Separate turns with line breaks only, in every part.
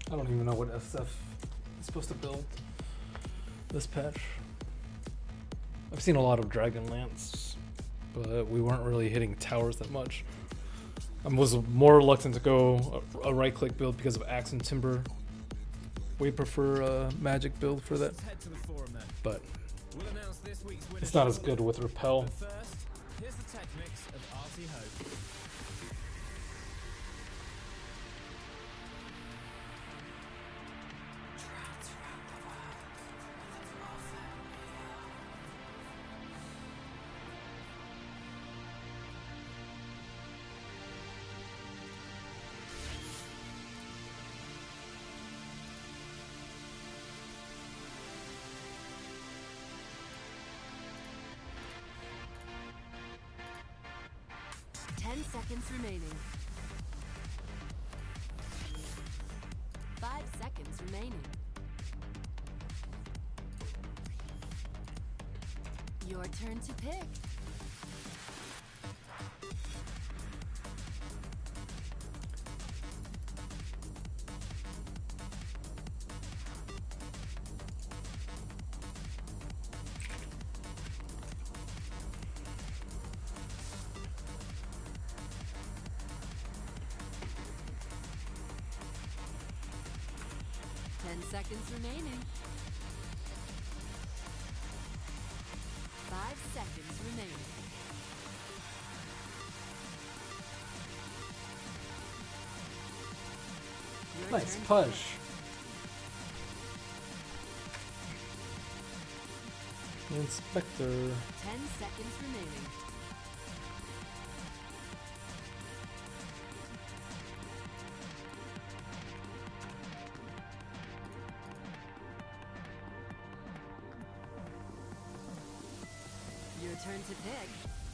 I don't even know what SF is supposed to build this patch. I've seen a lot of Dragonlance, but we weren't really hitting towers that much. I was more reluctant to go a right-click build because of Axe and Timber. We prefer a magic build for that, but it's not as good with Repel.
Here's the tech mix of RC Hope.
Seconds remaining. 5 seconds remaining. Your turn to pick. Seconds remaining. 5 seconds remaining. Your
Nice
turn.
push. Inspector.
10 seconds remaining. Your turn to pick.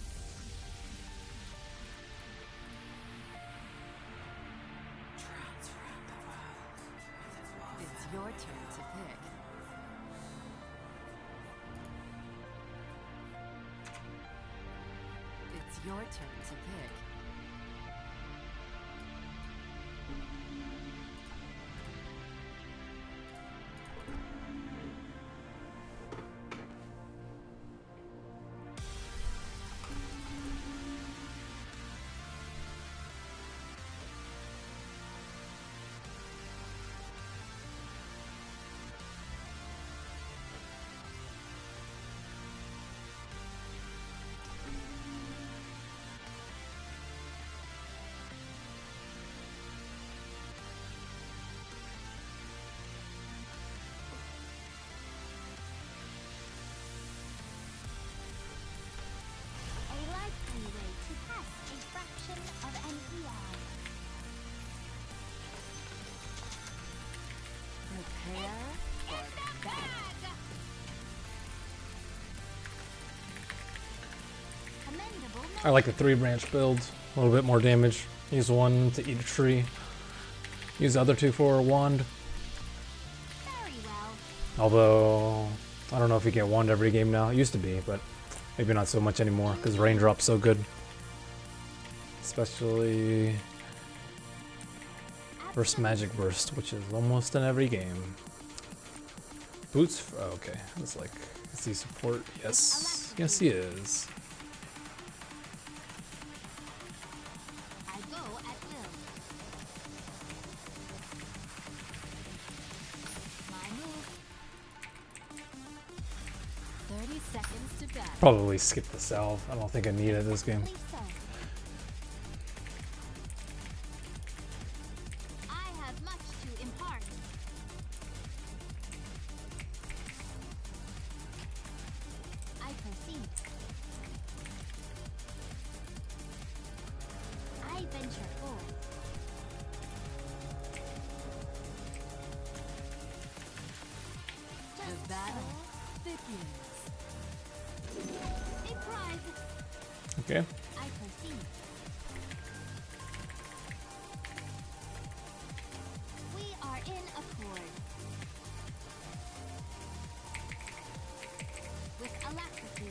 It's your turn to pick. It's your turn to pick.
I like the 3-branch build. A little bit more damage. Use one to eat a tree. Use the other 2 for a wand. Although, I don't know if you get wand every game now. It used to be, but maybe not so much anymore because Raindrop's so good. Especially versus Magic Burst, which is almost in every game. Boots? Oh, okay. It's like, is he support? Yes. Yes, he is. Probably skip the salve. I don't think I need it this game. Okay.
I proceed. We are in accord. With alacrity.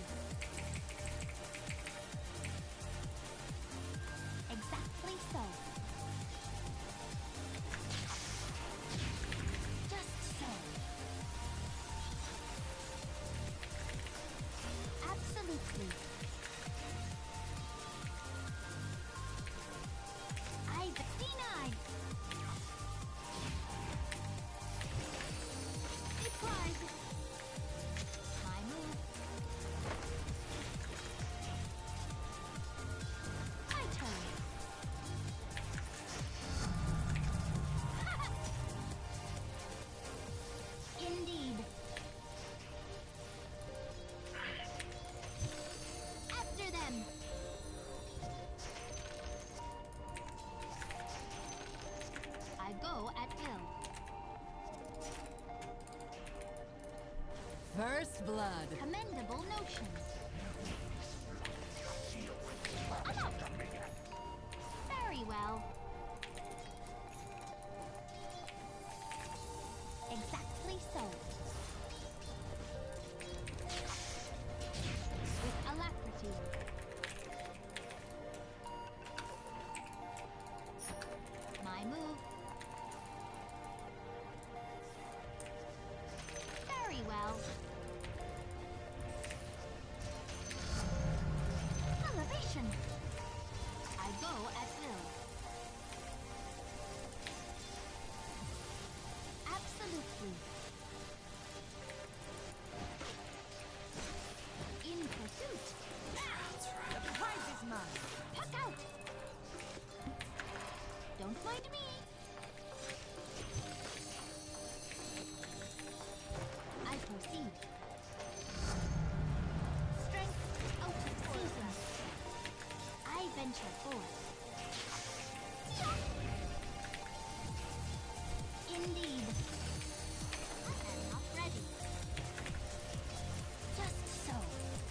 Exactly so.
First blood.
Commendable notion. Very well. Exactly so. With alacrity. My move. Very well. Elevation. I go at will. Absolutely. In pursuit. That's right. The prize is mine. Puck out. Don't mind me. I proceed. Strength out of season. I venture forth. Indeed. I am not ready. Just so.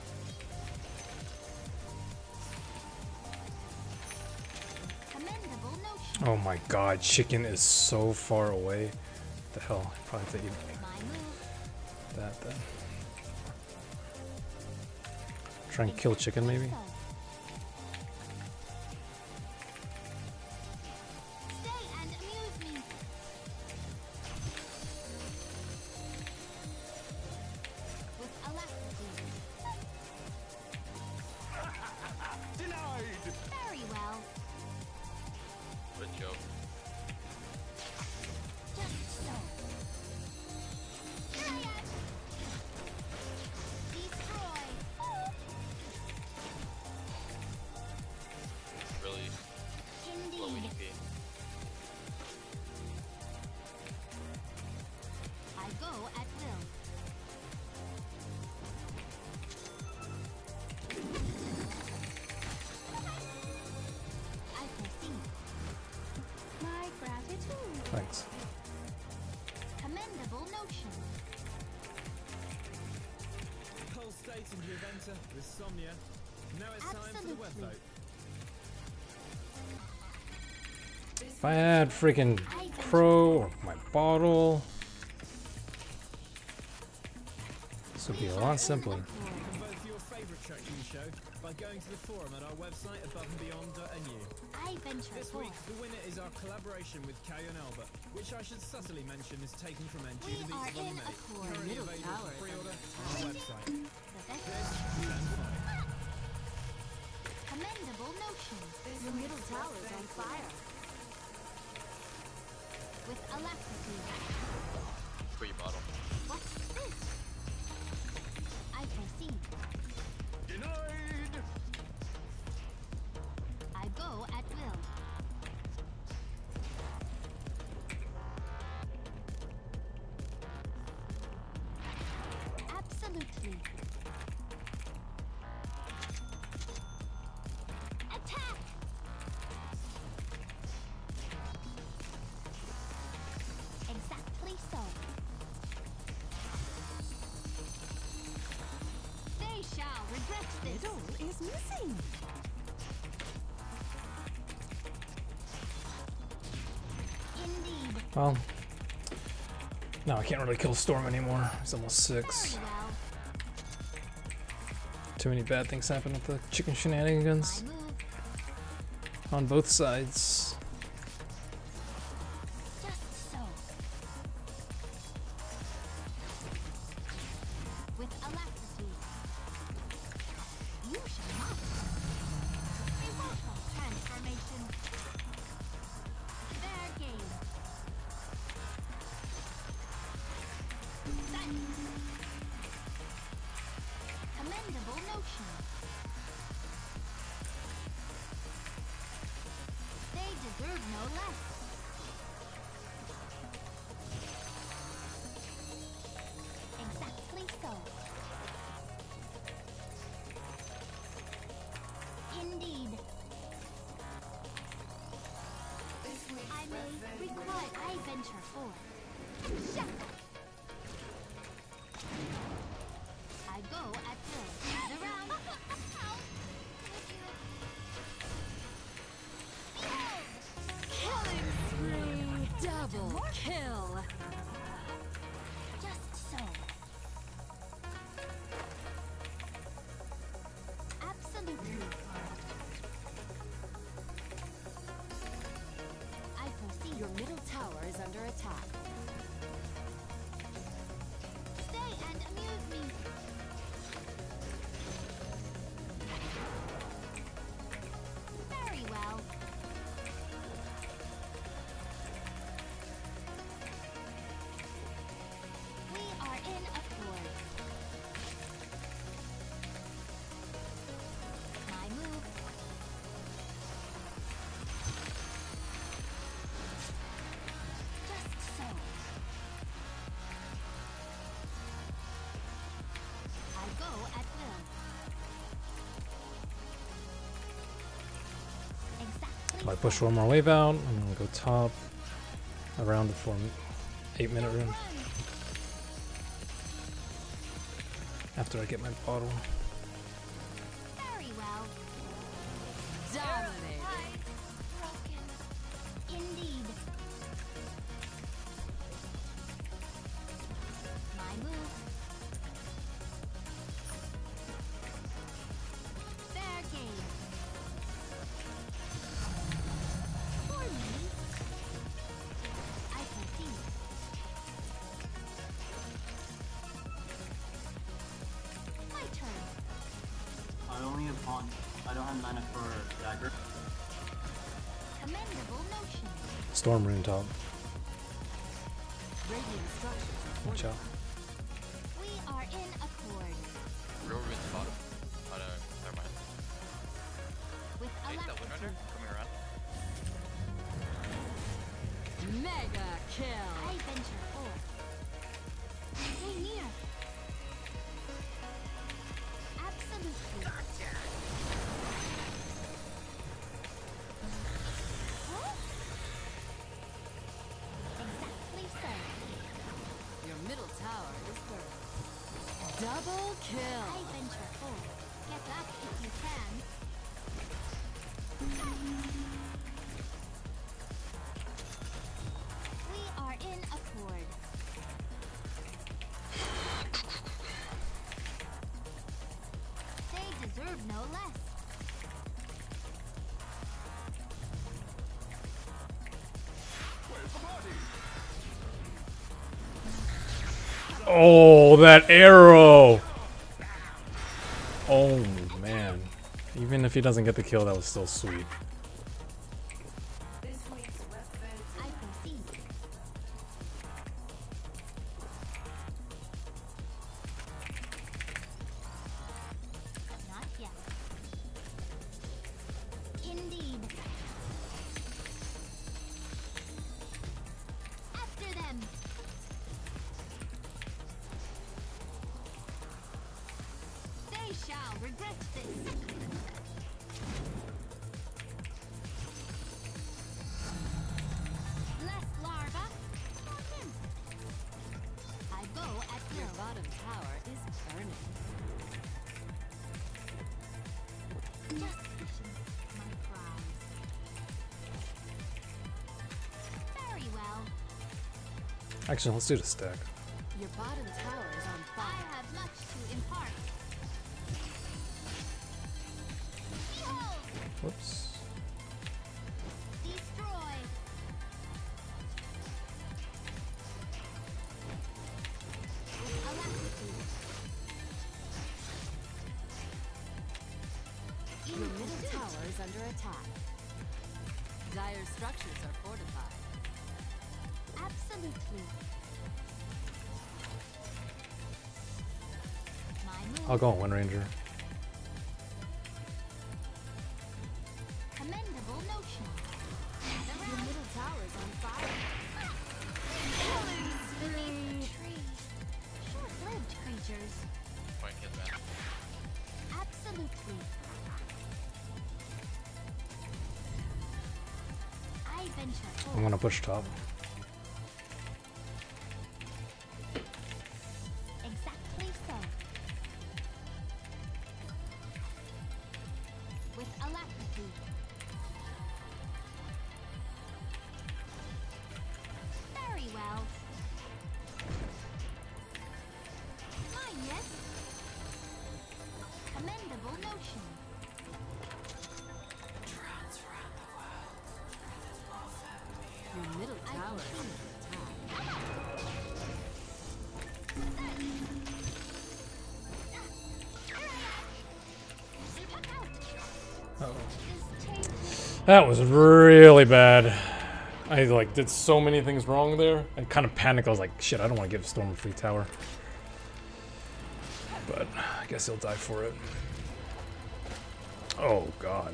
Commendable notion.
Oh my god, chicken is so far away. What the hell? I probably have to eat
My move.
that then. Try and kill chicken maybe?
So. Stay and amuse me. With alacrity.
Denied!
Very well.
Good joke.
Just so. Here I am. Destroy.
Really low
Indeed.
EP.
I go at will. I proceed. My gratitude.
Thanks.
Commendable notion.
Whole state in Juventa with Somnia. Now it's time for the web
Absolutely.
vote.
If I had freaking crow or my bottle, this would be a lot simpler.
Vote for your favourite track from the show by going to the forum at our website aboveandbeyond.nu.
I venture
This week,
forth.
the winner is our collaboration with Kay and Albert, which I should subtly mention is taken from NG
We
the
are
Beats of
in
Mate,
accord.
currently
Middle
available
Tower
for
is
pre-order
under
on our website.
The best.
This and fight.
Commendable notion.
Your middle tower is on fire.
With alacrity.
For your bottle.
What's this? I proceed.
Denied!
I go at will. Absolutely. Attack! Exactly so. They shall regret this.
Middle is missing.
Indeed.
Well, no, I can't really kill Storm anymore. It's almost 6.
Very well.
Too many bad things happen with the chicken shenanigans
My move.
on both sides.
Just so. With alacrity. You shall not. Remarkable transformation. Fair game. Thanks. Commendable notion. They deserve no less. Exactly so. Indeed. I may require. I venture forth. Shackle. go at will. The round.
Killing spree. Double kill.
Just so. Absolutely. I proceed.
Your middle tower is under attack.
Stay and amuse me. Very well. We are in accord. My move. Just so. I go at will. Exactly.
I push one more wave out. I'm gonna go top around the 8-minute rune
Run.
after I get my bottle.
Very well.
Dominated.
Broken. Indeed. My move. Fair game. For me. I proceed. My turn.
I only have pawn. I don't have mana for dagger.
Commendable notion.
Storm rune top.
Radiant structures are
Watch out.
We are in accord.
Real ruins bottom. Oh no, never mind.
With
Hey, is that
alacrity.
Windrunner coming around?
mega kill.
I venture forth. Stay near. Absolutely. Huh? Exactly so.
Your middle tower is burned. Double
I
kill.
venture forth. Get up if you can. We are in accord. They deserve no less.
Oh, that arrow! Oh man. Even if he doesn't get the kill, that was still sweet.
I proceed. Not yet. Indeed. After them. They shall regret this. Less larva. More him. I go at
Your
will.
bottom tower is burning.
Just fishing my prize. Very well.
Actually, let's do the stack.
Your bottom tower is on
I
fire.
have much to impart. Behold!
Whoops.
Destroy! With alacrity.
Your
In
middle
pursuit.
tower is under attack. Dire structures are fortified.
Absolutely. My move.
I'll go on Wind Ranger.
Commendable notion. The
Your
round.
middle tower is on fire.
Beneath the tree. Short-lived creatures.
Point his man.
Absolutely. I venture
I'm
forth.
gonna push top.
Exactly so.
Uh-oh. That was really bad. I like did so many things wrong there. I kind of panicked. I was like, shit, I don't want to give Storm a free tower. But I guess he'll die for it. Oh god.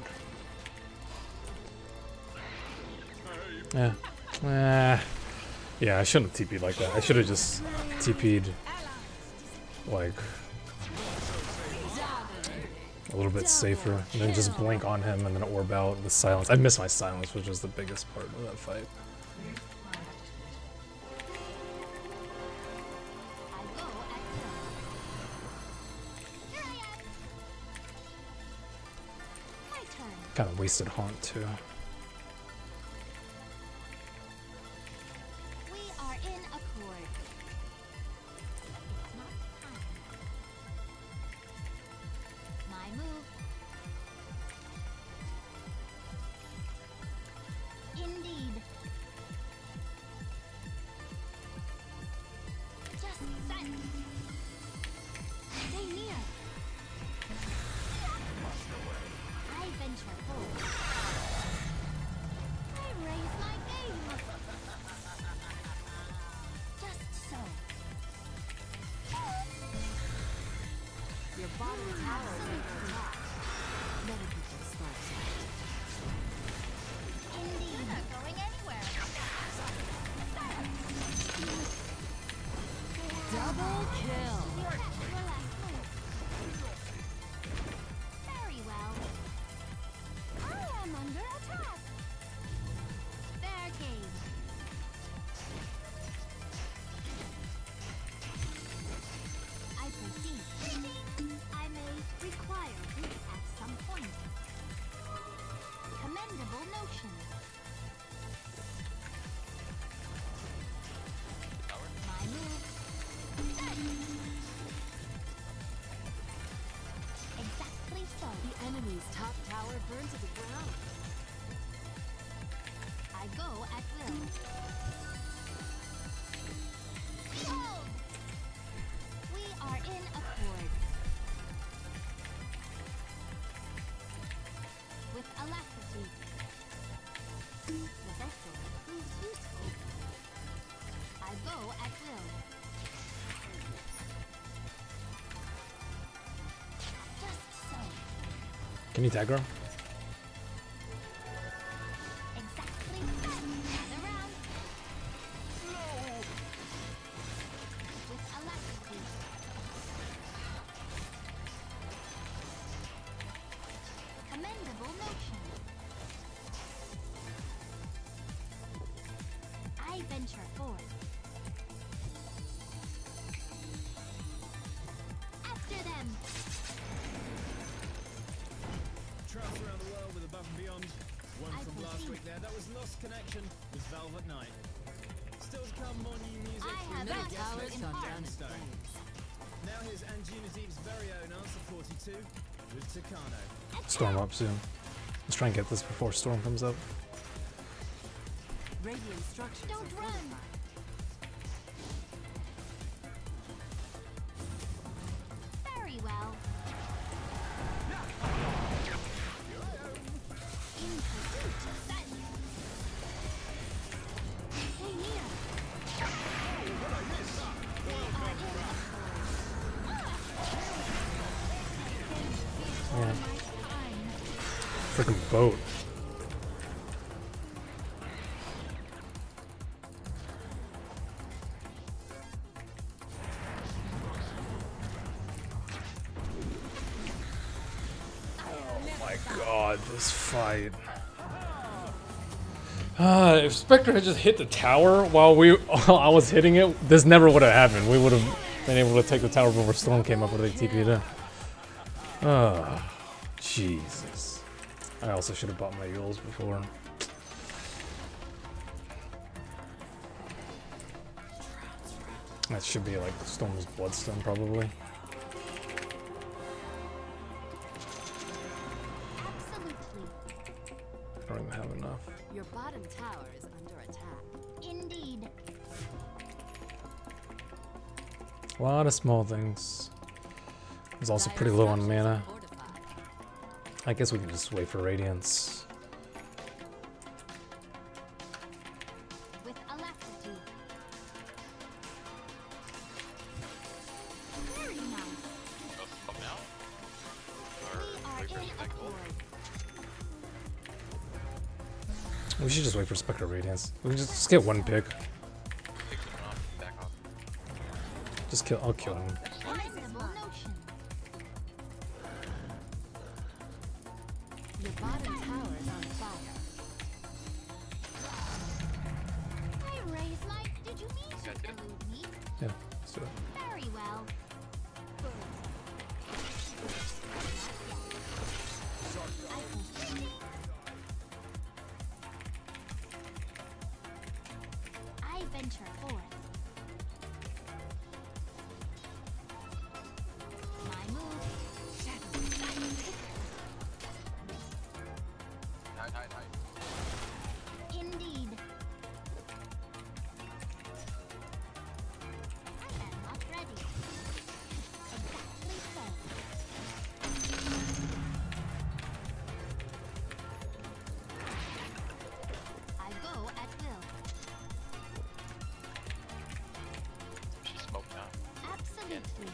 Yeah. Yeah, I shouldn't have TP'd like that. I should have just TP'd like a little bit safer, and then just blink on him and then orb out with silence. I missed my silence, which was the biggest part of that fight. Kind of wasted haunt too.
We are in accord. Not time. My move. Indeed. Just send. Stay near. I venture forward. I raise my game. Just so.
Your bottom tower is under attack. Many people start that.
Indeed. You're not going anywhere.
Double kill.
Your last move. Very well. I am under attack. Fair game. I proceed. I may require you at some point. Commendable notion. My move. Exactly so.
The enemy's top tower burned to the ground.
I go at will. Behold! We are in accord. With alacrity. The vessel proves useful. I go at will. Just so.
Can you tag her?
Exactly. Gather round. With alacrity. Commendable notion. I venture forth. After them.
Travels around the world with Above and Beyond. One
I
from last
proceed.
week there. That was Lost Connection with Velvet Night. Still to come, more new music.
I
from
have
Nick
Middle
access
tower's
Gatsby
gone
and
down in
Stone.
flames.
Now here's Anjuna Deep's very own Answer 42 with Takano.
Storm up soon. Let's try and get this before Storm comes up.
Radiant structures
Don't
are
run.
fortified.
Very well. In pursuit. Stay near. We are in
Yeah.
my time.
Freaking boat. God, this fight. If Spectre had just hit the tower while I was hitting it, this never would have happened. We would have been able to take the tower before Storm came up with a TP'd in. Oh, Jesus. I also should have bought my Yules before. That should be like Storm's Bloodstone, probably.
Absolutely.
I don't even have enough.
Your bottom tower is under attack.
Indeed.
A lot of small things. I was also pretty low on mana. I guess we can just wait for Radiance.
With alacrity. Very nice.
Go up now? Or
We are
wait for
in
spec gold?
accord.
We should just wait for Spectre Radiance. We can just get one pick.
Pick someone off, back off.
Just kill. I'll kill him.
Commendable notion.
Your bottom tower is on fire.
I raise my. Did you mean to
Got you.
elude me?
Yeah, let's do it.
Very well. I can. I venture forth. My move.
Hide.
Indeed. I am not ready. Exactly so. I go at will.
She's smoked now.
Absolutely.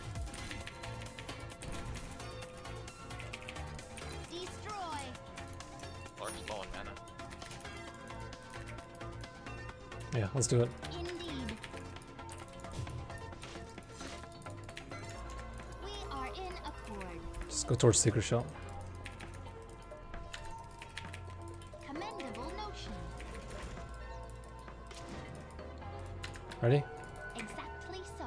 Destroy.
Large small in mana.
Yeah, let's do it.
Indeed. We are in accord.
Just go towards Secret Shell.
Commendable notion.
Ready?
Exactly so.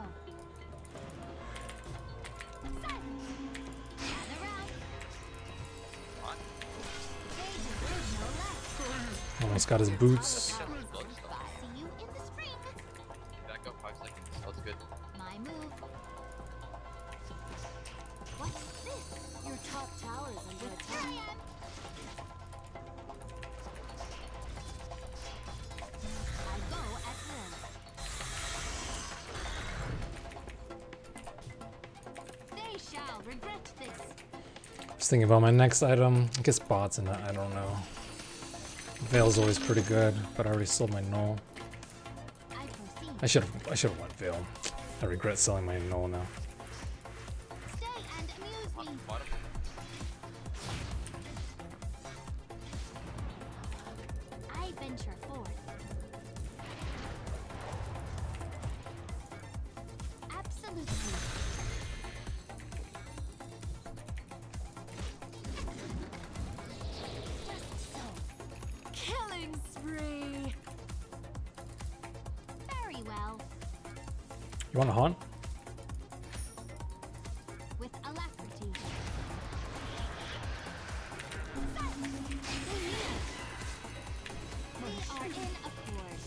Gather round.
What?
They deserve no less.
Almost got his boots.
Blood stuff.
See you in the spring.
Back up 5 seconds. That's good.
My move. What's this?
Your top tower is under
Here
attack.
I am. I go at will. They shall regret this.
Just thinking about my next item. I guess bots and I don't know. Veil's always pretty good, but I already sold my null.
I proceed.
I should have went Veil. I regret selling my null now.
Stay and amuse me.
Bottom.
I venture forth. Absolutely. Just so.
Killing spree.
Very well.
You want to haunt?
With alacrity. We are in accord.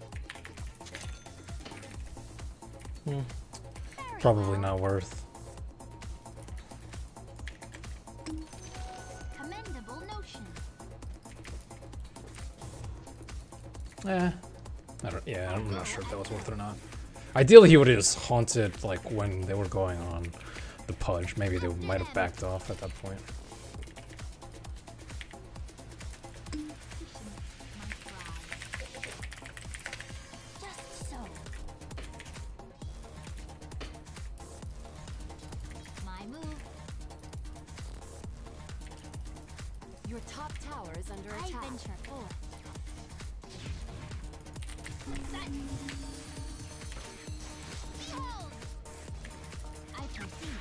Hmm.
Very
Probably
well.
not worth.
Commendable notion.
I don't. Yeah, I'm not sure if that was worth it or not. Ideally, he would have just haunted like when they were going on the pudge. Maybe they might have backed off at that point.
Just so. My move.
Your top tower is under
I
attack.
venture forth. Behold! I proceed.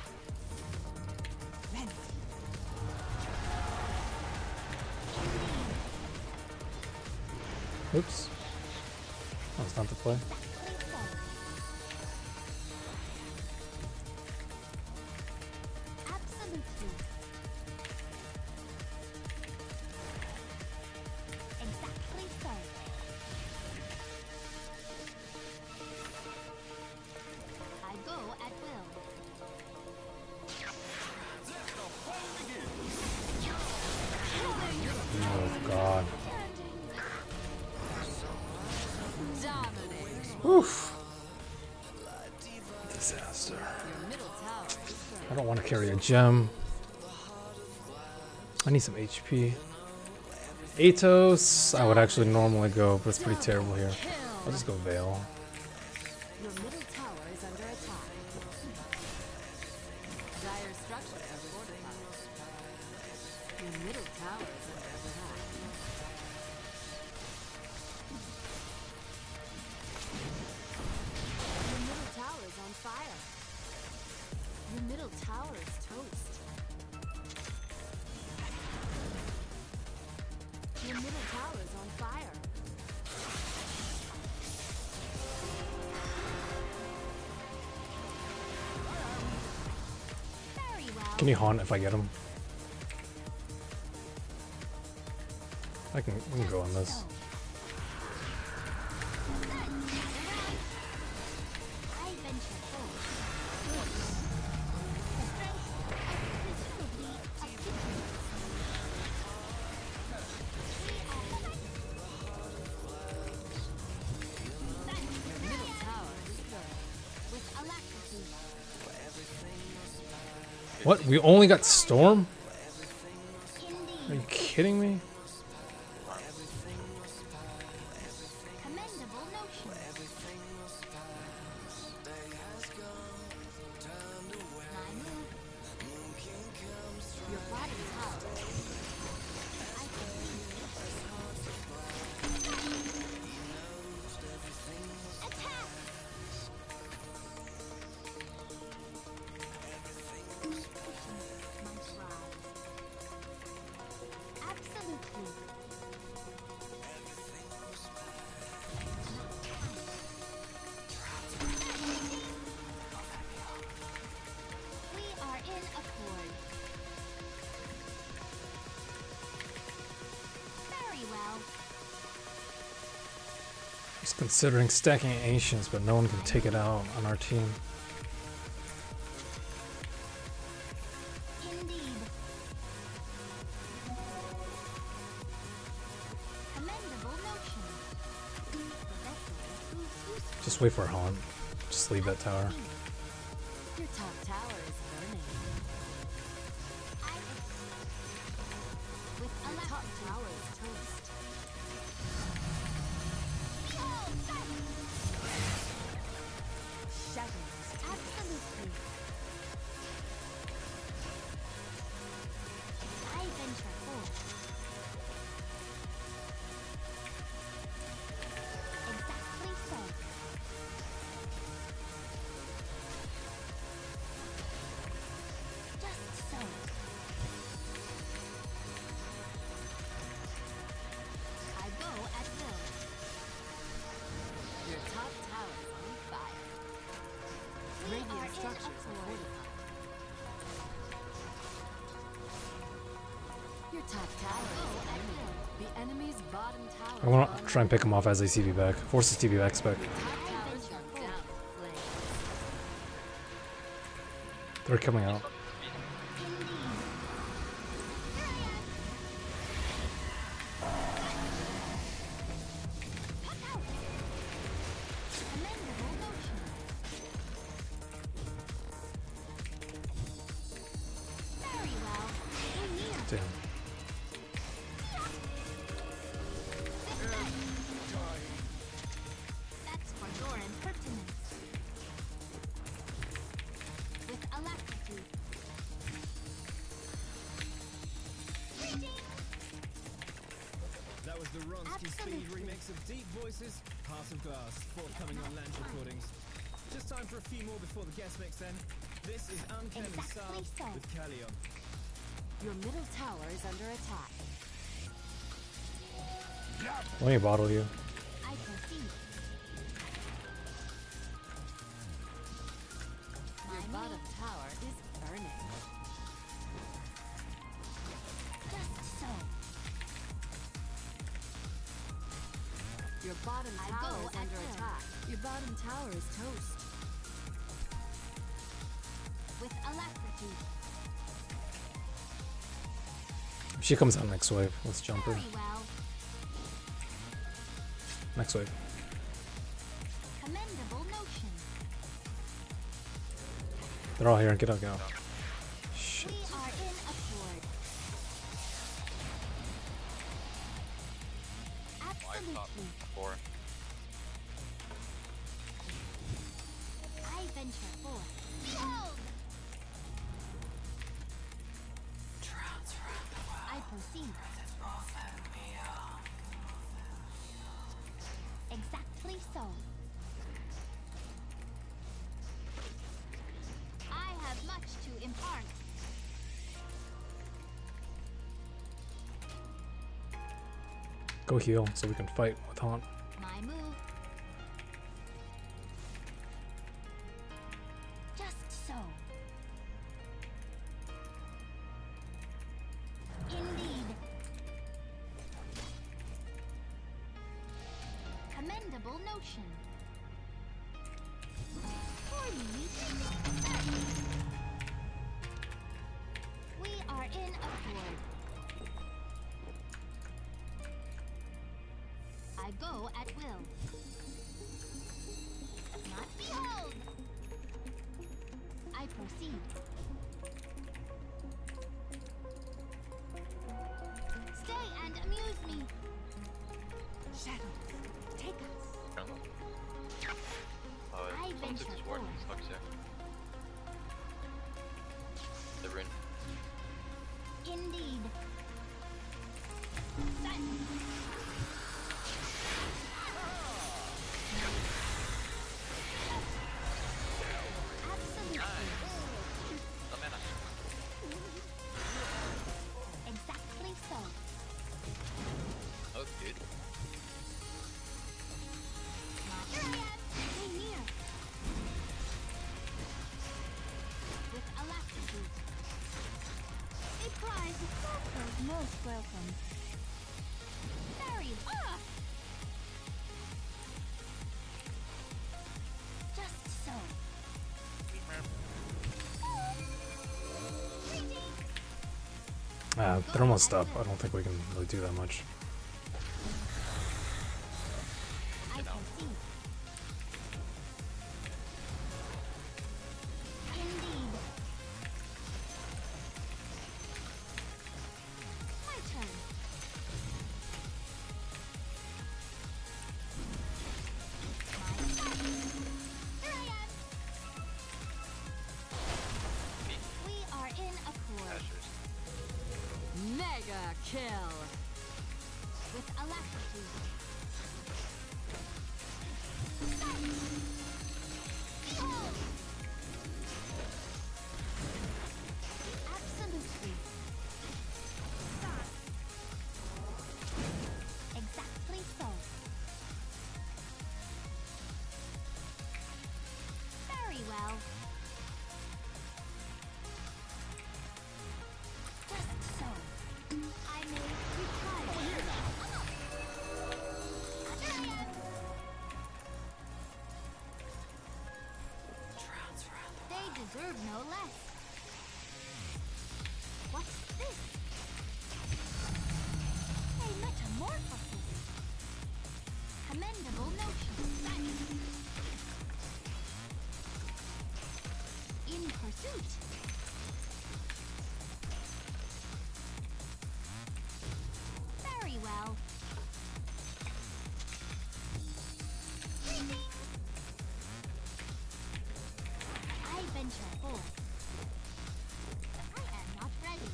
Oops. That was not the play.
Absolutely. Exactly so. I go at will.
Oh god.
Dominate.
Oof. This monster.
Your middle tower is burning.
I don't want to carry a gem. I need some HP. Atos, I would actually normally go, but it's pretty terrible here. I'll just go Veil.
Your middle tower is under attack. Dire structures are fortified. Your middle tower is under attack. Your middle tower is on fire. Your middle tower is toast. Your middle tower is on fire.
Very well.
Can you haunt if I get him? We can go on this.
I venture forth. The strength presumably of difference.
Your middle tower is burning.
With alacrity.
What? We only got Storm? Are
Indeed.
you kidding me?
Commendable notion. My move.
Your bottom tower
I can attack. Might rise. Absolutely. We are in accord. Very well.
Just considering stacking Ancients, but no one can take it out on our team.
Indeed. Commendable notion. The vessel proves useful.
Just wait for a haunt. Just leave that tower.
Your top tower is burning.
I with
Your top
alacrity.
tower is toast.
Behold, sight!
Shadows.
Absolutely. I venture forth. Exactly so. Just so. I go at will.
Your top tower is on fire.
We are
Radiant
in
structures are
accord.
fortified. Your top tower is burning. The enemy's bottom tower
I want to try and pick him off as they TV back. Force his TV back spec.
Top towers are down in flames.
They're coming out.
Commendable notion. Very well. We're near.
Damn.
That's for your impertinence. With alacrity.
That was the Ronsky Speed
Absolutely.
remix of Deep Voices, Heart of Glass, forthcoming on Lange Recordings. Just time for a few more before the guest mix then. This is Uncanny
Exactly
Sub
so.
with Callion.
Your middle tower is under attack.
Let me bottle you.
I proceed.
Your
My
bottom
move.
tower is burning.
Just so.
Your bottom
I
tower
go
is
at
under
will.
attack. Your bottom tower is toast.
With alacrity.
She comes out next wave. Let's jump her.
Very well.
Next wave.
Commendable notion.
They're all here. Get out, get out. Shit.
We are in accord.
Five top.
Absolutely.
4.
I venture forth. Behold! I proceed. Exactly so. I have much to impart.
Go heal so we can fight with Haunt.
My move. Just so. Indeed. Commendable notion. For me. We are in accord. I go at will. Not behold! I proceed. Stay and amuse me. Shadows, take us.
Jungle.
I
Someone took
venture
his ward.
forth.
Sucks here. The rune.
Indeed. Absolutely.
The mana.
Exactly so.
Oh, dude.
Here I am. Stay near. With alacrity. A prize is most welcome. Very just so.
They're almost up. I don't think we can really do that much.
I proceed. Indeed. My turn. Here I am. We are in accord.
Ashers.
Mega kill.
With alacrity. Behold! Absolutely. Exactly so. Very well. Just so. I may retire. Here I am. They deserve no less. What's this? A metamorphosis. Commendable notion. In pursuit. Very well. Greetings. I venture forth. I am not ready.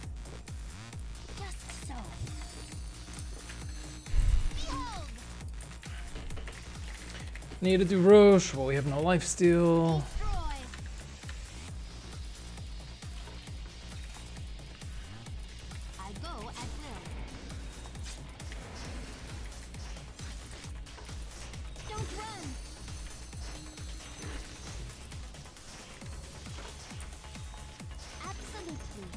Just so. Behold!
Need to do Roche, but we have no life steal.
Destroy! I go at will. Don't run! Absolutely.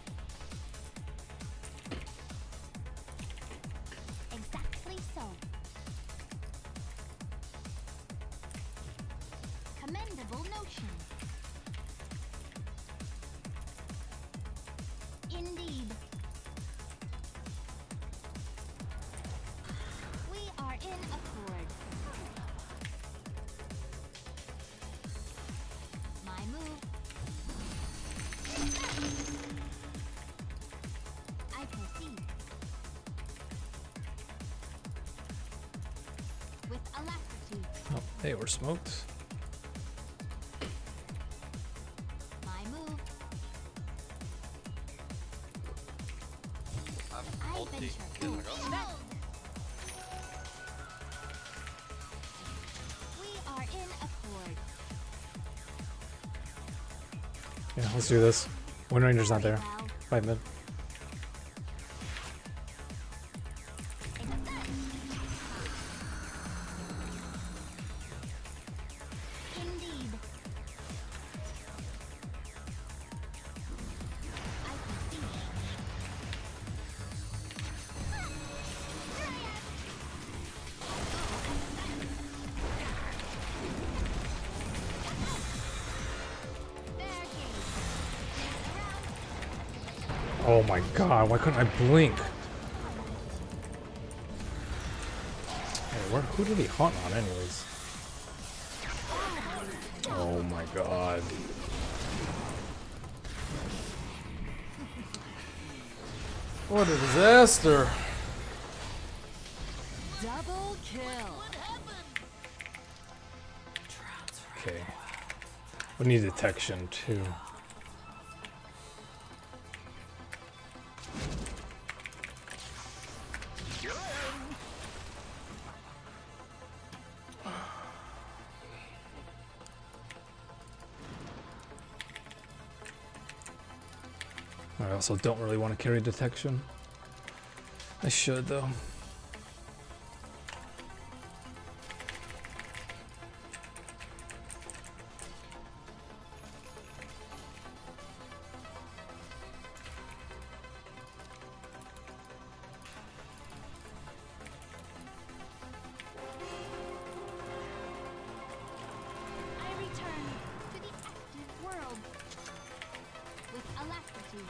Exactly so. Commendable notion. Indeed. We are in accord. My move.
Hey, we're smoked.
My move.
I'm
I
ulti.
venture
There we
forth.
go.
We are in accord.
Yeah, let's do this. Wind Ranger's not
Very
there.
well.
Fight mid.
Indeed. I can see. Fair game. Around.
Oh my god, why couldn't I blink? Hey, who did he hunt on anyways? Oh my god. What a disaster.
Double kill.
Okay. We need detection too. I also don't really want to carry detection. I should though.
I return to the active world with alacrity.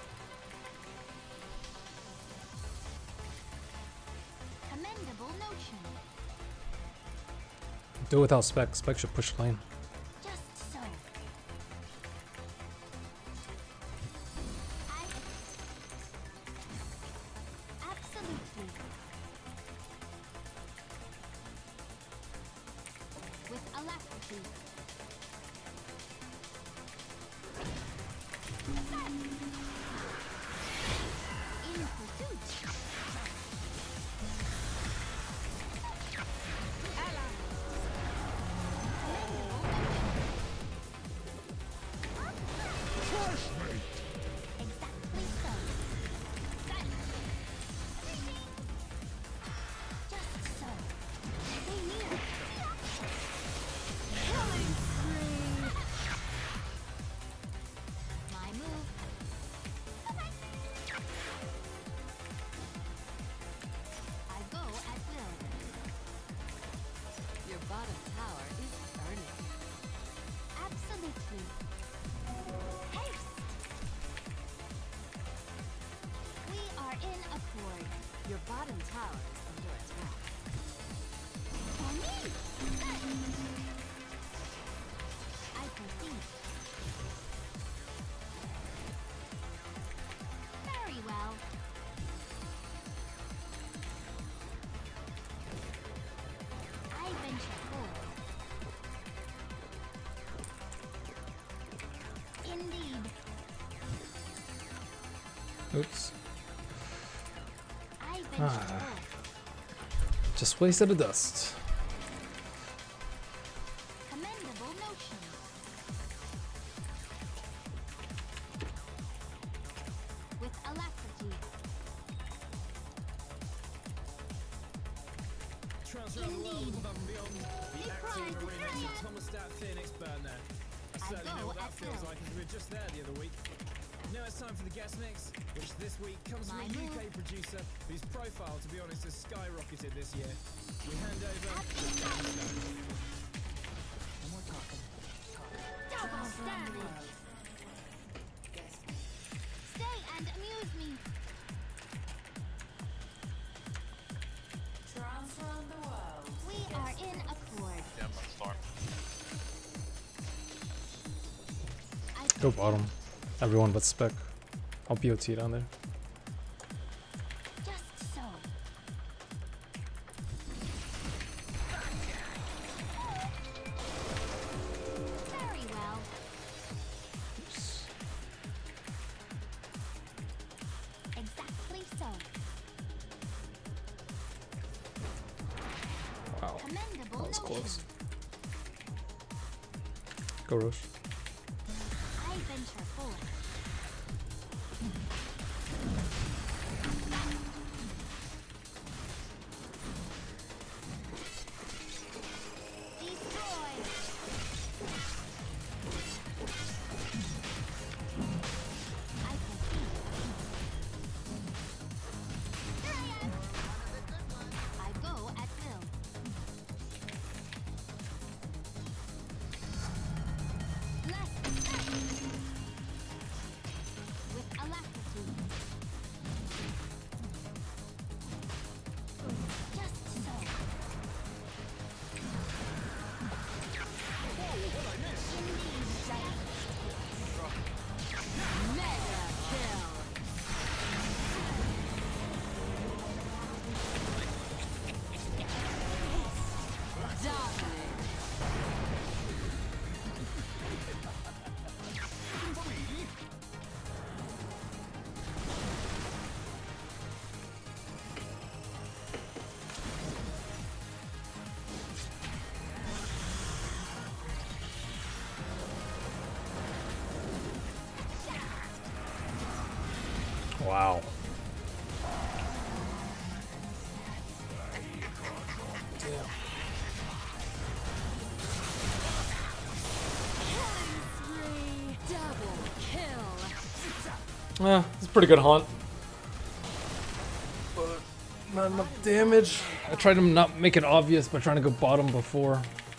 Commendable notion.
Do it without spec. Spec should push lane.
Just so. Absolutely. With alacrity. In pursuit. Exactly so. Got it. Just so. Stay near. Killing spree. My move. I go at will.
Your bottom tower is burning.
Absolutely. Haste. We are in accord.
Your bottom tower is under attack.
For me. I perceive. Very well. I venture forth. Indeed.
Oops.
I venture forth.
Just wasted a dust.
Commendable notion. With alacrity.
Trounced around the world above and beyond. The
He
active
cried to
arena
Freya.
of Thomastat Phoenix burn there. I certainly
go
know what that
at
feels
will.
like, as we were just there the other week. Now it's time for the guest mix, which this week comes from
My
a
move.
UK producer whose profile, to be honest, has skyrocketed this year. We hand over to
Absolutely.
Stone.
Double standard. Stay and amuse me.
Transform the world.
We are in accord.
Yeah, I'm on storm.
I
Go bottom. Everyone but spec. I'll BOT down there.
just so.
close. Go Roche.
I venture forth. Destroy. I can see. Here I am. I go at will. Left. With alacrity. Just so. Indeed, giant. Mega kill. Dominate.
Wow.
Killing spree. Double kill.
Yeah, it's a pretty good haunt. But not enough damage. I tried to not make it obvious by trying to go bottom before.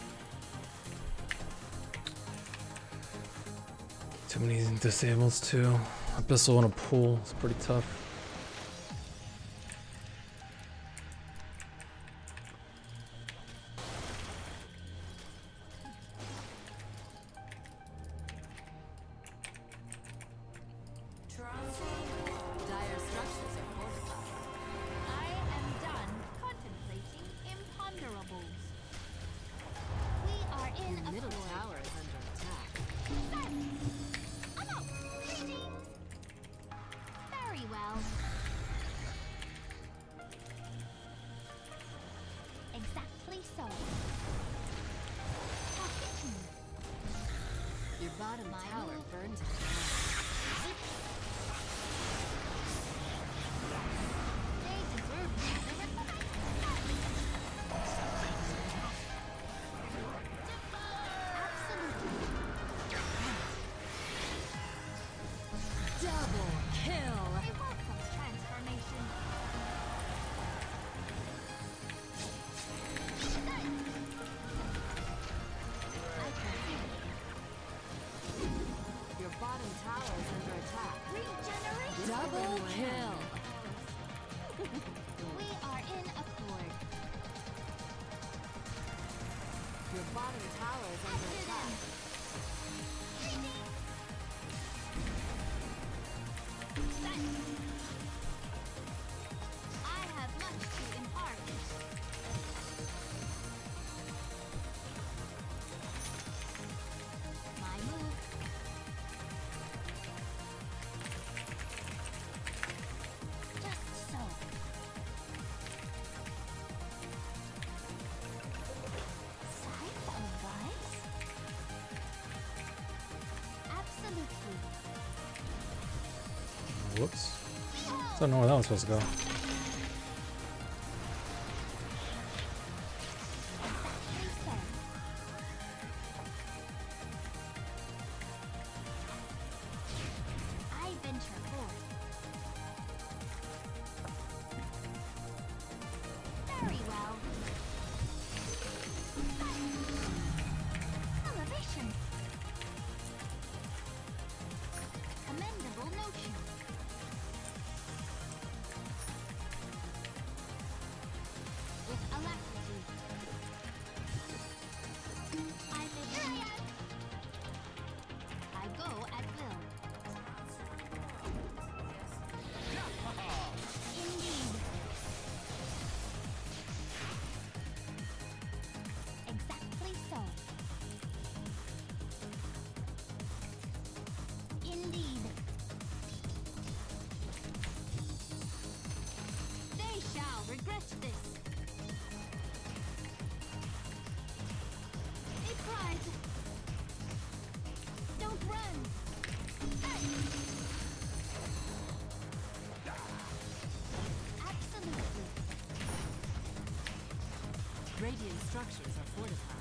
Too many disables too. Abyssal in a pool. It's pretty tough.
Dire structures are fortified.
I am done contemplating imponderables. We are in
Your
a
middle
void.
tower is under attack.
Silence. I'm up. Greetings. Very well. Exactly so. Talking to me.
Your bottom
My
tower
move.
burns to the ground.
They deserve better. Absolutely.
Double kill.
A welcome transformation. I can see.
Your bottom tower is under attack.
Regeneration.
Double kill.
We are in accord.
Your bottom tower is under
After
attack.
them. I have much to impart. My move. Just so. Scythe advice? Absolutely.
Whoops. Don't know where that was supposed to go.
Exactly so. I venture forth. Very well. Elevation. Commendable notion.
structures are fortified.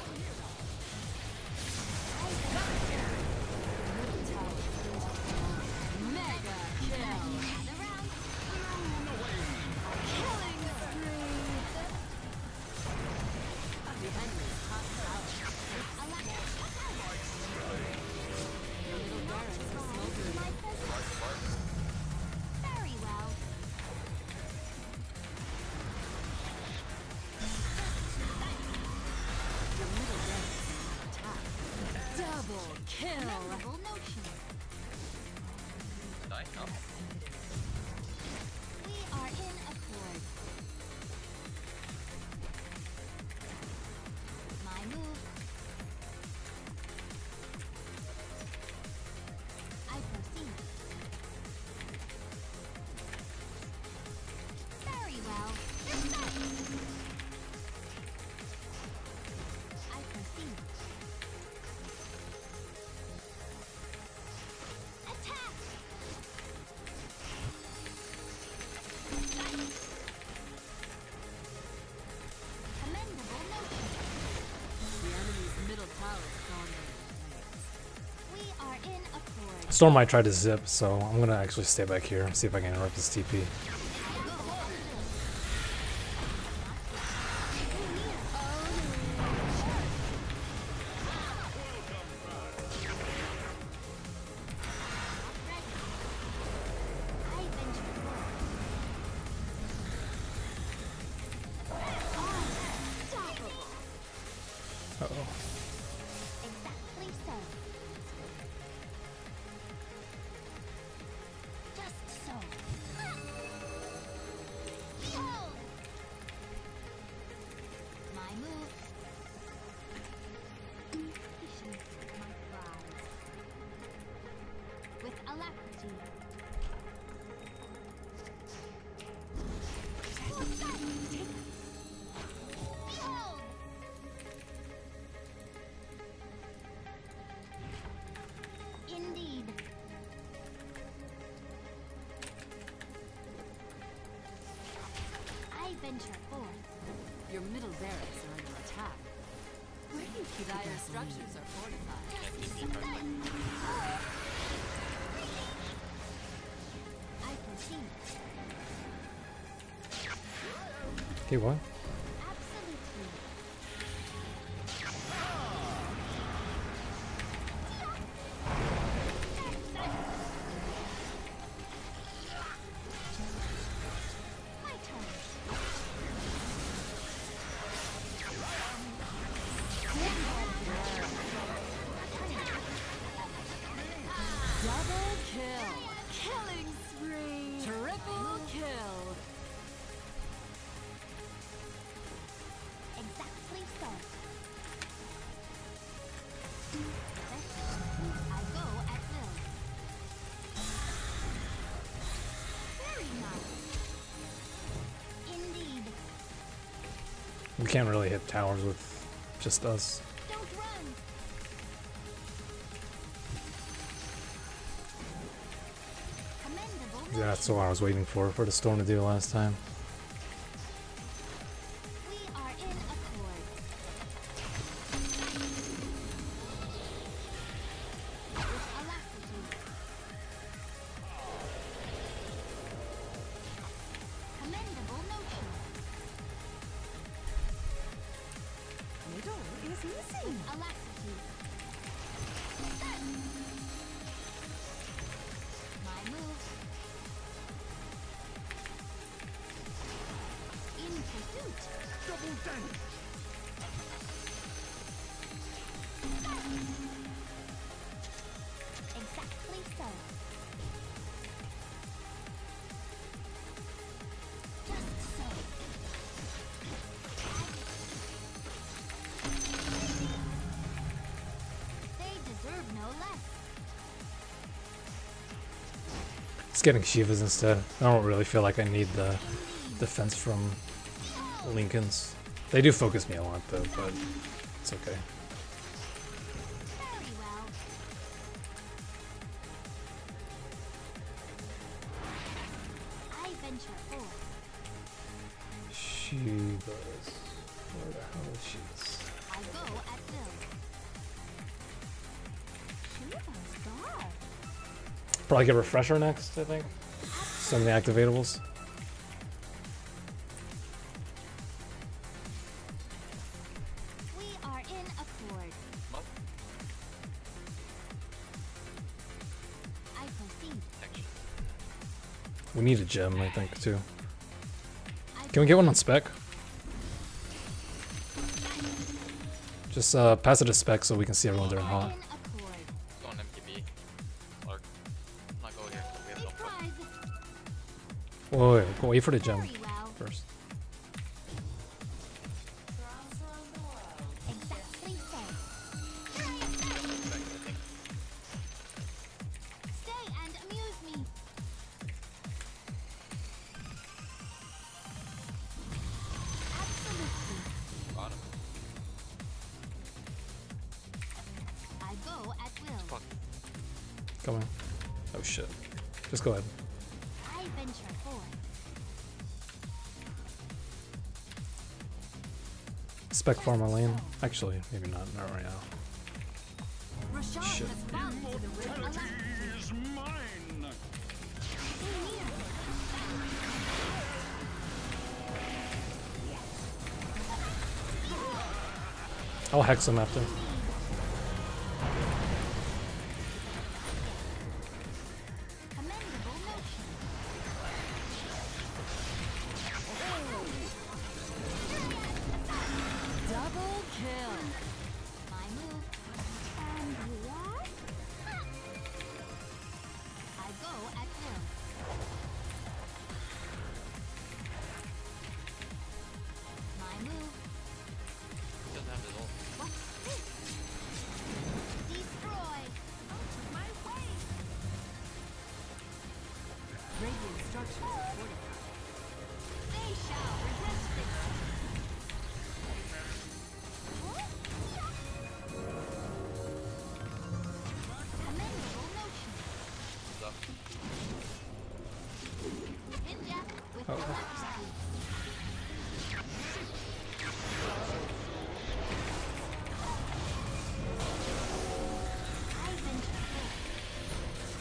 Mega kill!
Gather round.
Killing spree! The enemy's top tower. Your middle barracks are smoldering.
My presence. Very well.
Your middle barracks are under attack. Double kill!
Memorable notion.
Did I? No.
We are in accord. My move. I proceed. Very well. I proceed. Attack! Commendable notion.
The enemy's middle tower is gone down in flames.
We are in accord.
Storm might try to zip, so I'm gonna actually stay back here and see if I can interrupt his TP.
I venture forth. Unstoppable.
Uh-oh.
Exactly so. Just so. Behold! My move. Patience, my prize. With alacrity. Behold! Indeed. I venture forth.
Your middle barracks are under attack. Where do you keep dire structures are fortified?
I proceed.
Okay, what?
Absolutely. My turn.
Double kill! Killing spree! Triple kill!
Exactly so. I go at will. Very nice. Indeed.
We can't really hit towers with just us.
Don't run. Commendable.
Yeah, that's what I was waiting for the storm to do last time.
We are in accord. With alacrity. Commendable notion.
Middle is missing!
Alacrity. My move. In pursuit.
Double damage.
Exactly so. Just so. They deserve no less.
It's getting Shivas instead. I don't really feel like I need the defense from Lincolns. They do focus me a lot though, but it's okay.
Very well. I venture forth.
Shivas. Where the Oh, jeez.
I go at will. Shiva's dark.
Probably get refresher next, I think. Some of the activatables.
We are in accord.
Well,
I proceed.
protection.
We need a gem, I think, too.
I
Can we get one on spec? Just pass it to spec so we can see everyone during hot.
in accord.
Let's go on MKB. Or, not go here. We have no
Take
problem.
prize.
Wait, go wait for the gem
Very well.
first.
Exactly so. Stay and amuse me. Absolutely.
Bottom.
I go at will.
Fuck.
Come on. Oh shit. Just go ahead.
I venture forth.
Spec farm a lane. Actually, maybe not. Not right now.
Rashad
Shit.
has fallen to the river alone.
Is mine.
Stay near.
I'll hex him after.
Commendable notion.
Double kill.
My move. And what? I go at will. My move.
Doesn't have his ult.
What's this? Destroy. Out of my way.
Radiant structures are fortified.
They shall resist it. Commendable notion.
What's up?
Ninja with
Oh.
electricity. I venture forth.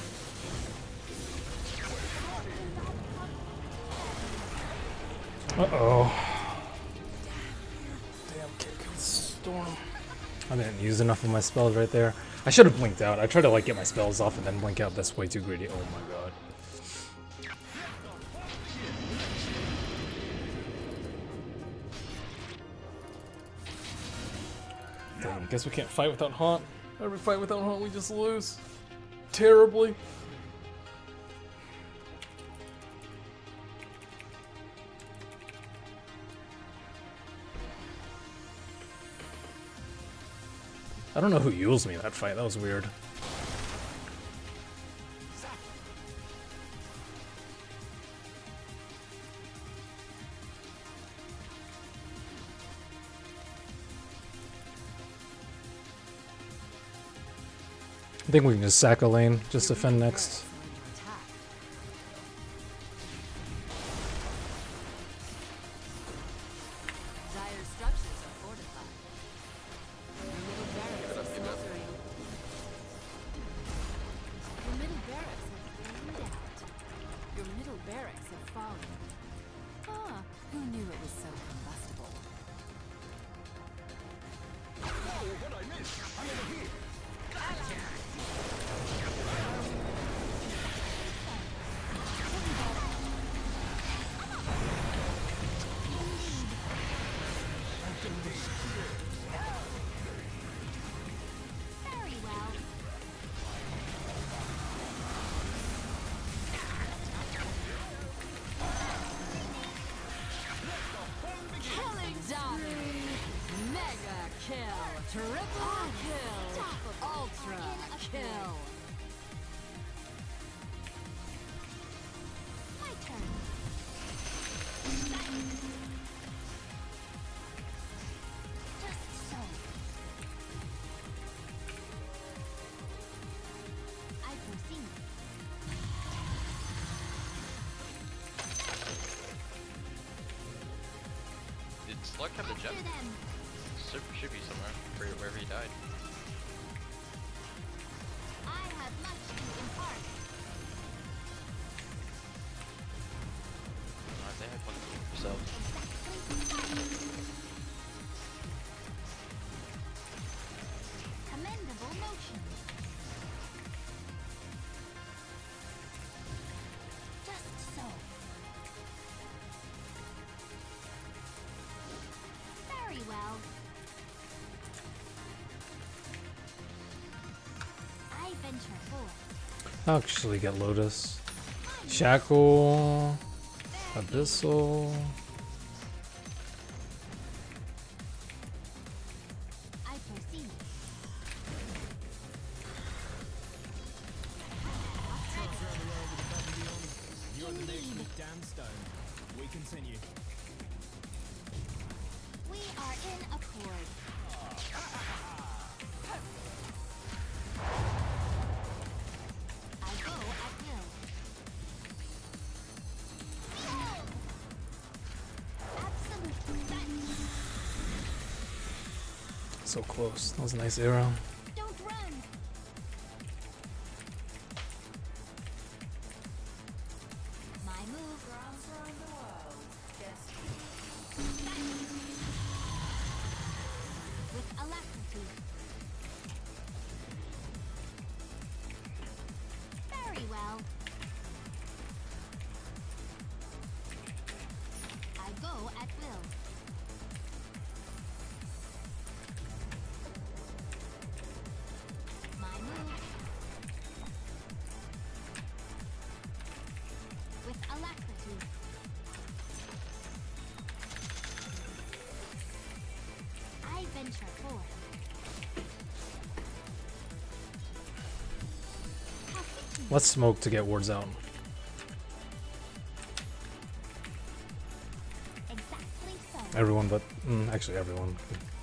Uh-oh. Damn, can't kill Storm. I didn't use enough of my spells right there. I should have blinked out. I tried to like get my spells off and then blink out. That's way too greedy. Oh my god. Damn, guess we can't fight without Haunt. Every fight without Haunt, we just lose. Terribly. I don't know who Yules me that fight. That was weird. I think we can just sack a lane, just defend next.
Attack. Dire structures are fortified. Your middle barracks are smoldering. Your middle barracks have burned out. Your middle barracks have fallen. Ah, who knew it was so combustible?
Very well.
Killing dominate. Mega kill. Triple kill. Ultra kill.
My turn. Just so. I proceed.
Did Slug have the
After
gem?
them.
should be somewhere wherever he died.
I have much to impart.
They had one for themselves.
Commendable motion. Just so. Very well. I venture forth.
I'll actually get Lotus. Shackle. Abyssal.
I proceed.
You're the nation of Damstone. We continue.
We are in accord. I go at will. Absolutely.
So close. That was a nice arrow.
Don't run. My move. With alacrity. Very well. I go at will. My move. With alacrity. I venture forth. How fitting.
Let's smoke to get wards out.
Exactly so.
Everyone but actually everyone.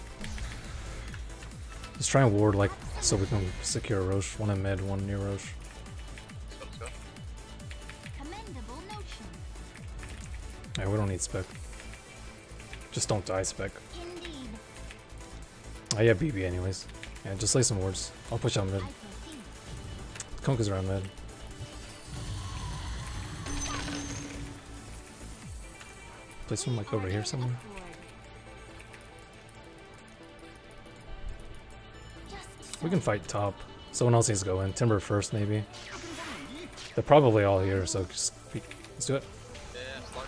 Just try and ward like so we can secure Roche. One in mid, one near Roche.
Let's go.
Commendable notion.
Yeah, we don't need spec. Just don't die spec.
Indeed.
I have BB anyways. Yeah, just lay some wards. I'll push out mid.
I proceed.
Konka's around mid. Place one like over here somewhere. We can fight top. Someone else needs to go in. Timber first, maybe. They're probably all here, so just let's do it.
Yeah, slug.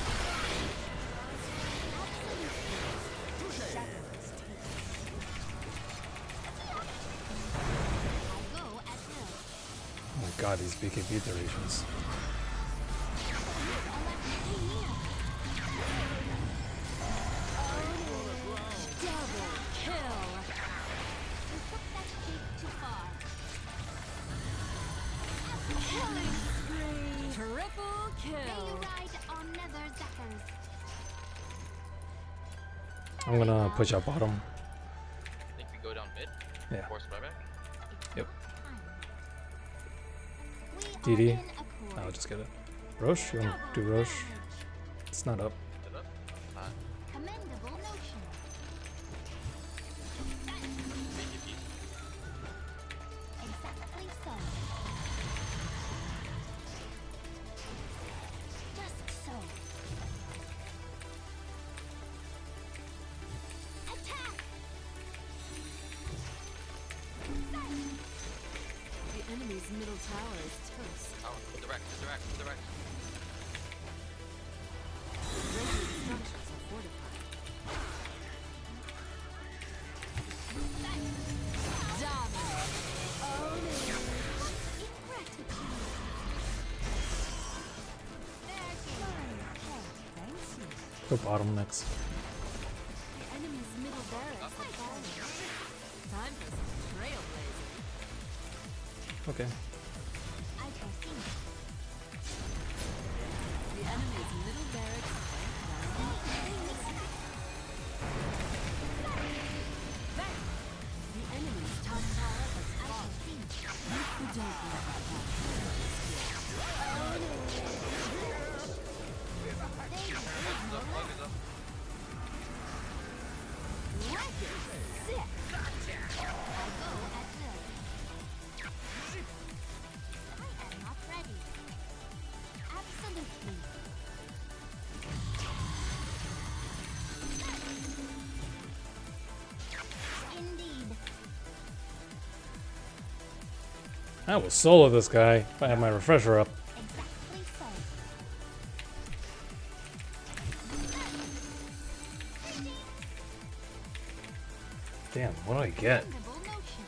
I go at will.
Oh my god, these BKB durations.
Double kill.
You took that leap too far.
Killing spree. Triple
May you
kill.
ride on nether zephyrs.
I'm gonna push out bottom.
I think we go down mid.
Yeah.
Force buyback.
Yep.
We are
DD.
in accord.
I'll just get it. Roche? You wanna do Roche? It's not up.
Set up.
Commendable notion.
BKB.
Exactly so. Just so. Attack!
The enemy's middle tower is toast.
Oh, direct.
Radiant structures are fortified. Dominate. Own it.
Ingratitude. Thanks you.
Go bottom next.
The enemy's middle barracks have fallen. Time for some trailblazing.
Okay.
I proceed.
The enemy's middle barracks have The enemy's top tower has
I
fallen.
proceed.
You don't know about that.
Slug is up.
Wreck it!
I will solo this guy if I have my refresher up.
Exactly so.
Damn, what do I get?
Bendable motion.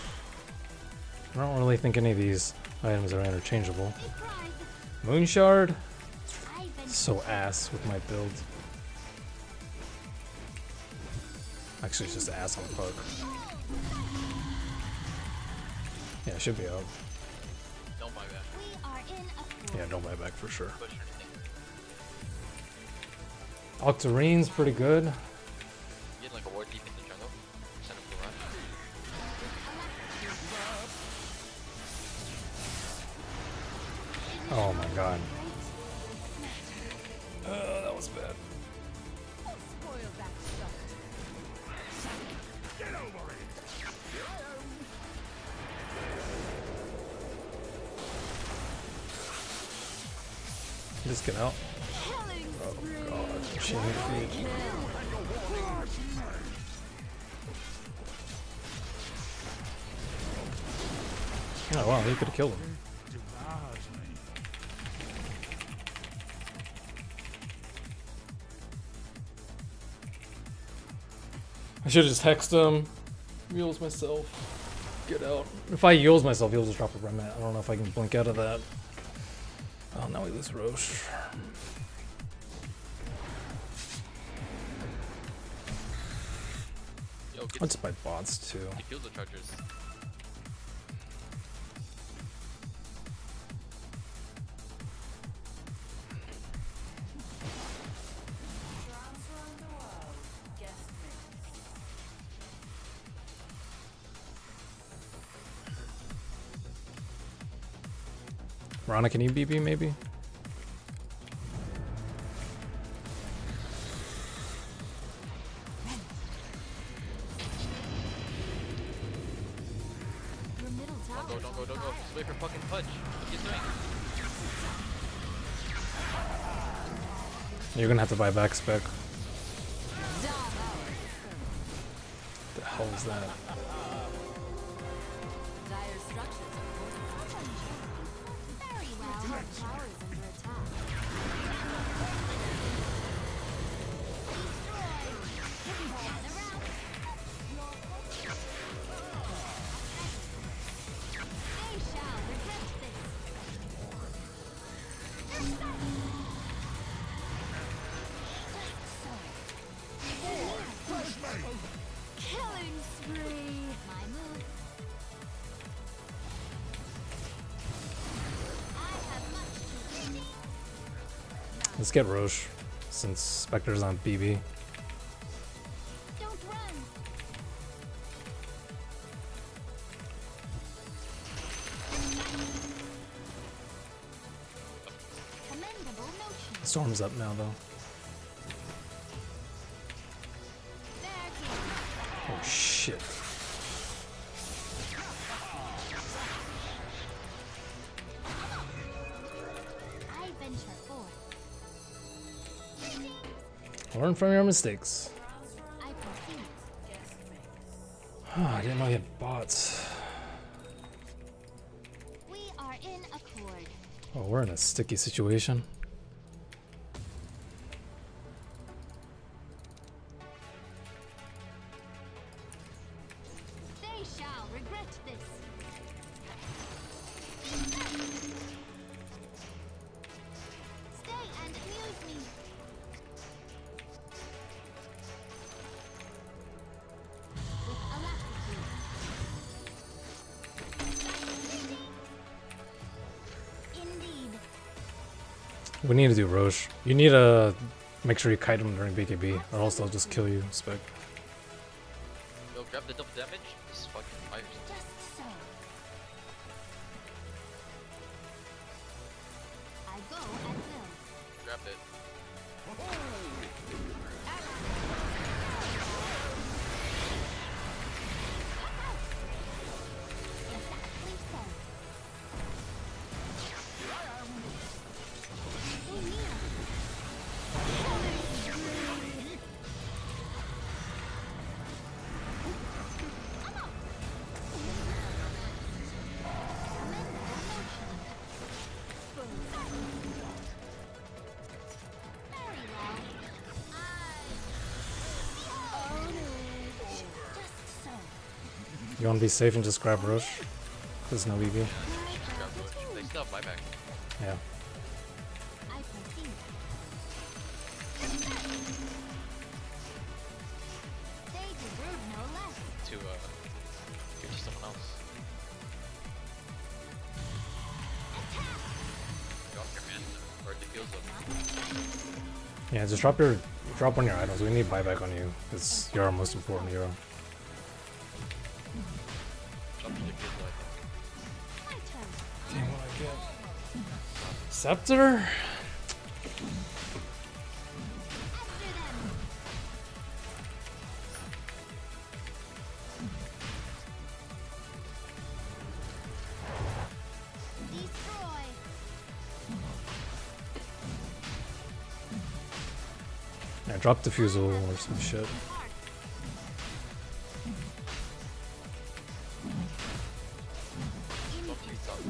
I don't really think any of these items are interchangeable.
Surprise.
Moon Shard?
I venture
So ass with my build. Actually, it's just ass on the park. Yeah, it should be out.
Don't buy that.
we are in a
Yeah, don't buy back for sure.
Push or anything.
Octarine's pretty good.
Get like a ward deep in the jungle. Set up the run.
Oh my god. That was bad.
Spoil that stuff.
Just get out.
Killing spree.
God, chain feet. Oh wow, he could have killed him. I should have just hexed him. Heals myself. Get out. If I heals myself, he'll just drop a remnant. I don't know if I can blink out of that. Oh, now we lose Roche.
Yo, get
Let's buy bots too.
defuse the chargers.
Rana, can you BB maybe?
Your middle tower.
Don't go. Just wait for fucking punch. What are you doing?
You're gonna have to buy back spec. The hell is that?
Dire structures are fortified.
very well.
Top tower is under attack.
Gather round. They shall regret this.
Killing spree.
My move. I have much to do.
Let's get Roche, since Spectre's on BB.
Don't run. Commendable notion.
Storm's up now though.
There, King.
Oh shit.
I venture forth.
Learn from your mistakes.
I proceed.
I didn't know you had bots.
We are in accord.
Oh, we're in a sticky situation.
They shall regret this. Stay and amuse me. With alacrity. Indeed.
We need to do Roche. You need to make sure you kite him during BKB, or else they'll just kill you, Spec.
Yo, grab the double damage. This fucking fires.
Just so. I go at will.
Grab it.
Exactly so. Go near.
You want to be safe and just grab Rush? There's no EV.
Just grab Roach. They still have buyback
Yeah.
I proceed. They deserve no less.
to give to someone else. Drop your hand or defuse them.
Yeah, just drop one of your items. We need buyback on you. Because you're our most important hero.
Drop your defuse, I
My turn.
Damn, what I get? Scepter?
After them. Destroy.
Yeah, drop Diffusal or some shit.
Heart.
think. Don't you talk.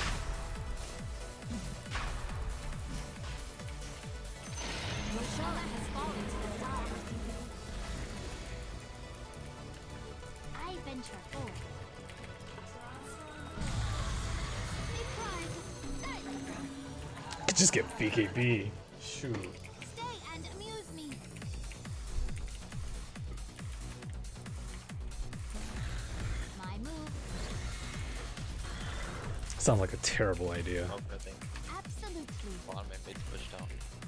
Roshala has fallen to the dark. I venture forth. Surprise!
Could just get BKB. Shoot.
Stay and amuse me. My move.
Sounds like a terrible idea.
Oh, I think.
Absolutely.
Bottom and mid push down.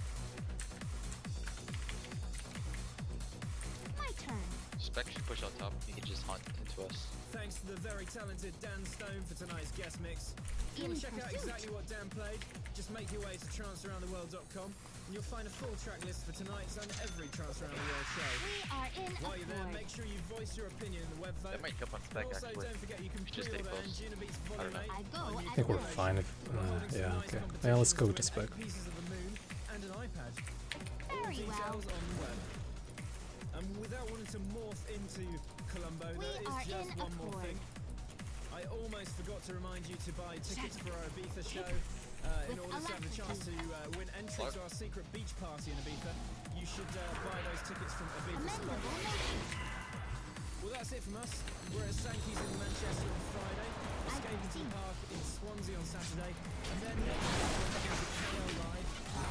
My turn.
Spec should push on top. He can just hunt into us.
Thanks to the very talented Dan Stone for tonight's guest mix. If you
In
want to check out
pursuit.
exactly what Dan played, just make your way to trancearoundtheworld.com and you'll find a full track list for tonight's and every Trance Around the World show.
We are in
While you're there,
accord.
make sure you voice your opinion in the web vote.
That might come on
And
spec
also,
actually.
don't forget you can
We should just stay
pre-order
close.
Angina Beats
I
Volume
don't know.
8
I go
on
at
I think we're
will.
fine if.
We're holding some
Yeah,
nice
okay.
competitions
Yeah, let's go
to
with the
win
spec.
8 pieces of the moon and an iPad. All
Very well.
details on the web. And without wanting to morph into Columbo,
We
there
are
is just
in
one more
accord.
thing. I almost forgot to remind you to buy tickets for our Ibiza show in
With
order to have the chance to win entry to our secret beach party in Ibiza. You should buy those tickets from Ibiza Spot.
Amendable message.
Well, that's it from us. We're at Sankey's in Manchester on Friday, Skavington Park in Swansea on Saturday, and then next week we're heading to KL Live.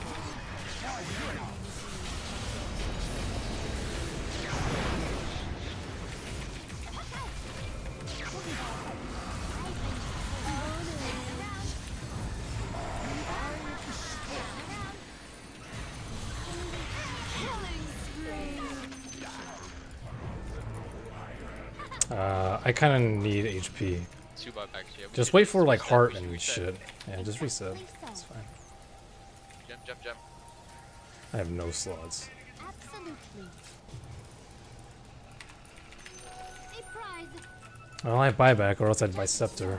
I kind of need HP.
2 buybacks, yeah.
Just wait for like heart and shit. Yeah, just reset. It's fine.
Jump.
I have no slots.
Absolutely. A prize.
Well, I have buyback, or else I'd buy Scepter.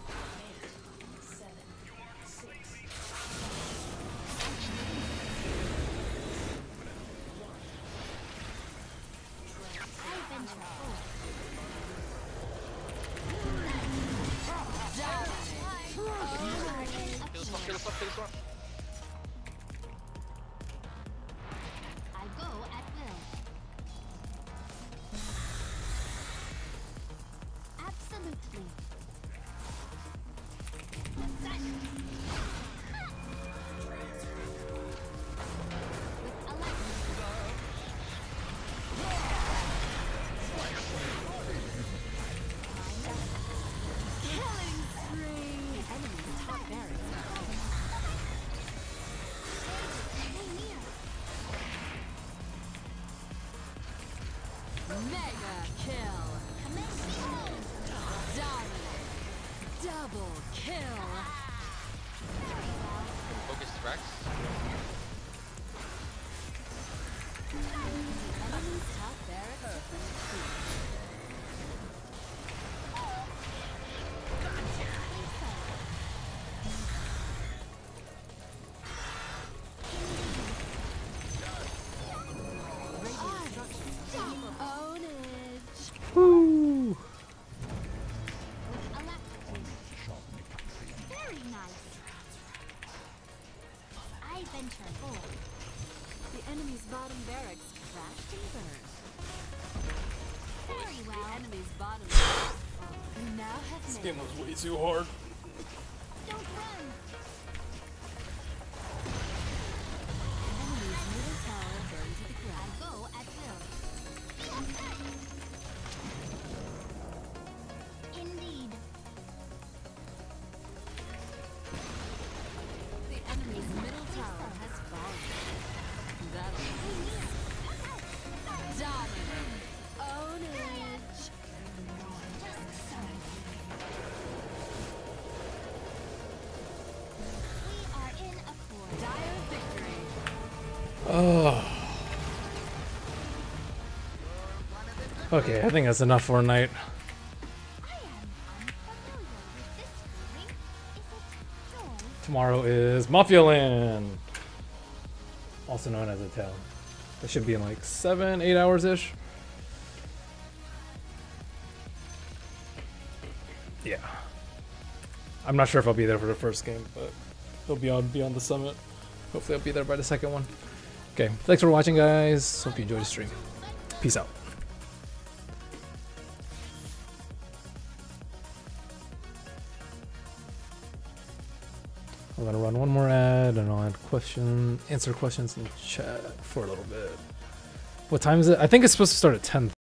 I venture forth.
Kill this one.
I go at will. Absolutely. With Alexa. Killing spree. The enemy's top barracks are open. Stay near.
Mega kill.
Commence the hold.
Dominate. Double kill.
Focus Rex.
Enemy's top barracks have been defeated.
Ownage.
Woo!
Very nice. I venture forth.
The enemy's bottom barracks crashed and burned.
Very
The
well.
enemy's bottom barracks fall. You now have
This
made
game was way too hard.
Don't run.
enemy's middle tower burned to the
I
ground.
go at will. Indeed.
The enemy's middle tower has fallen. That means dominant. Ownage.
Just so. We are in accord.
Dire victory.
Oh. Okay, I think that's enough for a night.
I am unfamiliar with this feeling. Is it joy?
Tomorrow is Mafia Land, also known as a town. It should be in like 7-8 hours ish. Yeah, I'm not sure if I'll be there for the first game, but it'll be on Beyond the Summit. Hopefully, I'll be there by the second one. Okay, thanks for watching, guys. Hope you enjoyed the stream. Peace out. I'm gonna run one more ad and I'll answer questions in chat for a little bit. What time is it? I think it's supposed to start at 10.